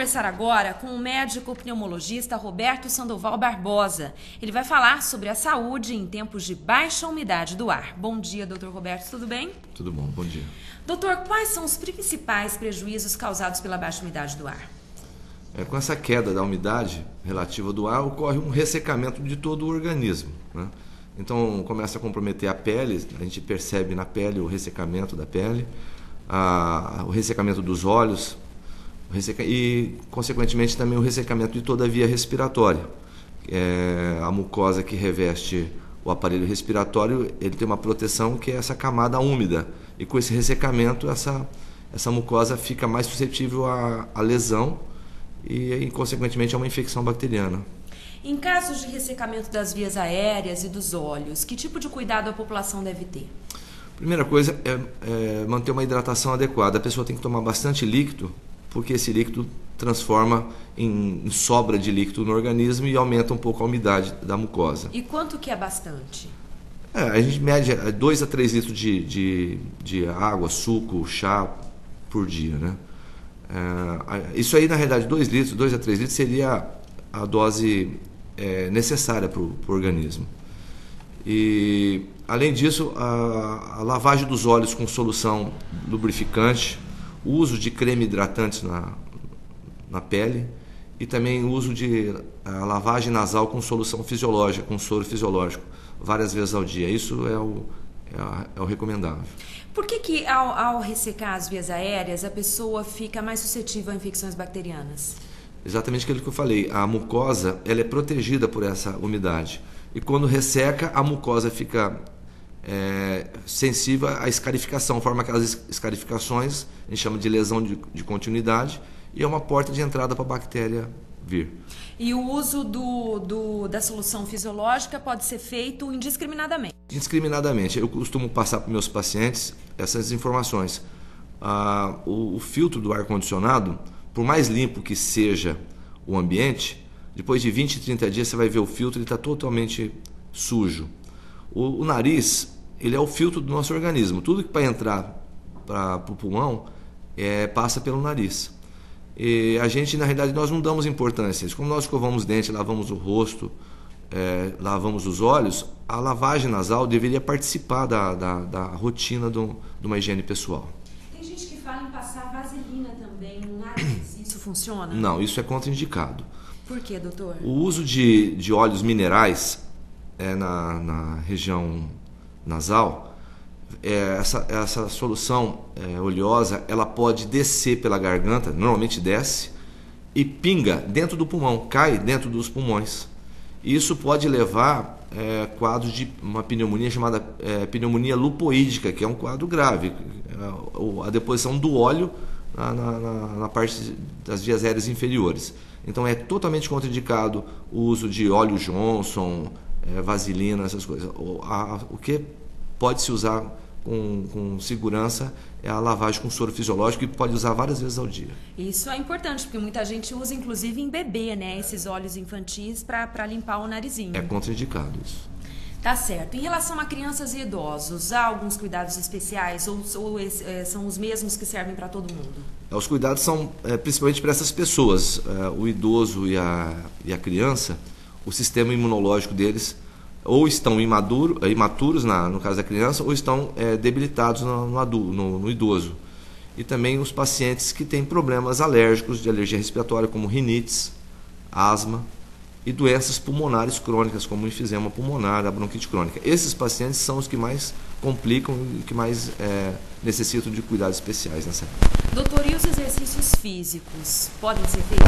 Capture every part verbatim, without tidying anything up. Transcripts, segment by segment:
conversar agora com o médico pneumologista Roberto Sandoval Barbosa. Ele vai falar sobre a saúde em tempos de baixa umidade do ar. Bom dia, doutor Roberto, tudo bem? Tudo bom, bom dia. Doutor, quais são os principais prejuízos causados pela baixa umidade do ar? É, com essa queda da umidade relativa do ar, ocorre um ressecamento de todo o organismo, né? Então, começa a comprometer a pele, a gente percebe na pele o ressecamento da pele, a, o ressecamento dos olhos, resseca, e, consequentemente, também o ressecamento de toda a via respiratória. É, a mucosa que reveste o aparelho respiratório, ele tem uma proteção que é essa camada úmida, e com esse ressecamento, essa, essa mucosa fica mais suscetível à, à lesão e, e, consequentemente, a uma infecção bacteriana. Em casos de ressecamento das vias aéreas e dos olhos, que tipo de cuidado a população deve ter? Primeira coisa é, é manter uma hidratação adequada. A pessoa tem que tomar bastante líquido, porque esse líquido transforma em, em sobra de líquido no organismo e aumenta um pouco a umidade da mucosa. E quanto que é bastante? É, a gente mede dois a três litros de, de, de água, suco, chá por dia, né? É, isso aí, na realidade, dois litros, dois a três litros seria a dose é, necessária para o organismo. E, além disso, a, a lavagem dos olhos com solução lubrificante, o uso de creme hidratantes na, na pele e também o uso de a lavagem nasal com solução fisiológica, com soro fisiológico, várias vezes ao dia. Isso é o, é, a, é o recomendável. Por que que ao, ao ressecar as vias aéreas a pessoa fica mais suscetível a infecções bacterianas? Exatamente aquilo que eu falei. A mucosa, ela é protegida por essa umidade. E quando resseca, a mucosa fica é, sensível à escarificação, forma aquelas escarificações, a gente chama de lesão de, de continuidade, e é uma porta de entrada para a bactéria vir. E o uso do, do, da solução fisiológica pode ser feito indiscriminadamente? Indiscriminadamente. Eu costumo passar para meus pacientes essas informações. Ah, o, o filtro do ar-condicionado, por mais limpo que seja o ambiente, depois de vinte, trinta dias você vai ver o filtro, ele está totalmente sujo. O, o nariz, ele é o filtro do nosso organismo. Tudo que vai entrar para o pulmão é, passa pelo nariz. E a gente, na realidade, nós não damos importância. Como nós escovamos os dentes, lavamos o rosto, é, lavamos os olhos, a lavagem nasal deveria participar da, da, da rotina do, de uma higiene pessoal. Tem gente que fala em passar vaselina também no nariz. Isso funciona? Não, isso é contraindicado. Por quê, doutor? O uso de, de óleos minerais é, na, na região nasal, é, essa, essa solução é, oleosa, ela pode descer pela garganta, normalmente desce, e pinga dentro do pulmão, cai dentro dos pulmões. Isso pode levar é, quadros de uma pneumonia chamada é, pneumonia lupoídica, que é um quadro grave, a, a deposição do óleo na, na, na parte das vias aéreas inferiores. Então é totalmente contraindicado o uso de óleo Johnson, é, vaselina, essas coisas. O, a, o que pode se usar com, com segurança é a lavagem com soro fisiológico, e pode usar várias vezes ao dia. Isso é importante, porque muita gente usa inclusive em bebê, né, esses óleos infantis para limpar o narizinho. É contraindicado isso. Tá certo. Em relação a crianças e idosos, há alguns cuidados especiais ou, ou é, são os mesmos que servem para todo mundo? Os cuidados são é, principalmente para essas pessoas, é, o idoso e a, e a criança, o sistema imunológico deles ou estão imaduro, imaturos, na, no caso da criança, ou estão é, debilitados no, no, adulto, no, no idoso. E também os pacientes que têm problemas alérgicos de alergia respiratória, como rinites, asma e doenças pulmonares crônicas, como o enfisema pulmonar, a bronquite crônica. Esses pacientes são os que mais complicam e que mais é, necessitam de cuidados especiais nessa época. Doutor, e os exercícios físicos podem ser feitos?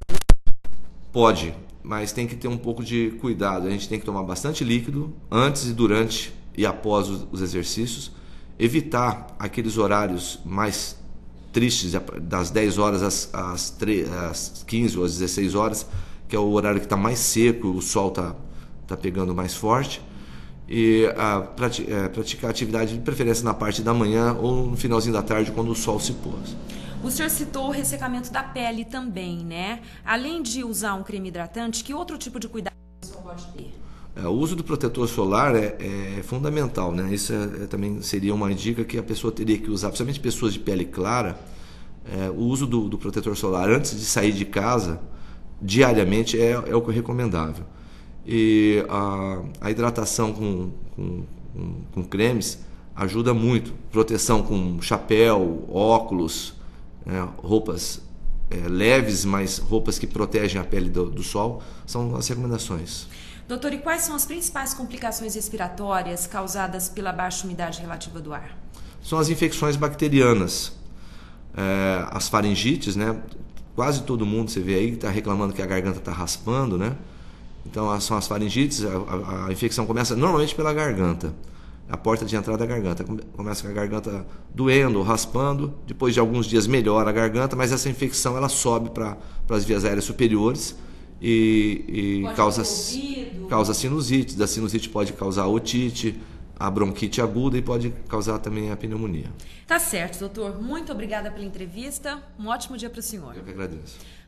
Pode, mas tem que ter um pouco de cuidado. A gente tem que tomar bastante líquido antes e durante e após os exercícios, evitar aqueles horários mais tristes, das dez horas às, às, tre- às quinze ou às dezesseis horas, que é o horário que está mais seco, o sol está tá pegando mais forte, e a, prati- é, praticar atividade de preferência na parte da manhã ou no finalzinho da tarde, quando o sol se pôs. O senhor citou o ressecamento da pele também, né? Além de usar um creme hidratante, que outro tipo de cuidado a pessoa pode ter? É, o uso do protetor solar é, é fundamental, né? Isso é, é, também seria uma dica que a pessoa teria que usar, principalmente pessoas de pele clara, É, o uso do, do protetor solar antes de sair de casa, diariamente, é, é o que é recomendável. E a, a hidratação com, com, com, com cremes ajuda muito. Proteção com chapéu, óculos, né, roupas é, leves, mas roupas que protegem a pele do, do sol, são as recomendações. Doutor, e quais são as principais complicações respiratórias causadas pela baixa umidade relativa do ar? São as infecções bacterianas, é, as faringites, né? Quase todo mundo, você vê aí, está reclamando que a garganta está raspando, né? Então, são as faringites, a, a, a infecção começa normalmente pela garganta, a porta de entrada da garganta. Começa com a garganta doendo, raspando, depois de alguns dias melhora a garganta, mas essa infecção ela sobe para as vias aéreas superiores e, e causa, causa sinusite. Da sinusite pode causar otite, a bronquite aguda e pode causar também a pneumonia. Tá certo, doutor. Muito obrigada pela entrevista. Um ótimo dia para o senhor. Eu que agradeço.